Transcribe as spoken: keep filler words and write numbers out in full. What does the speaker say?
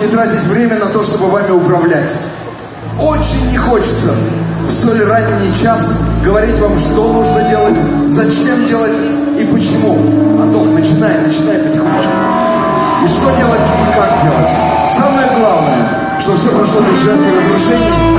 не тратить время на то, чтобы вами управлять. Очень не хочется в столь ранний час говорить вам, что нужно делать, зачем делать и почему. Антох, начинай, начинай потихонечку. И что делать, и как делать. Самое главное, что все прошло без жертв и разрушений.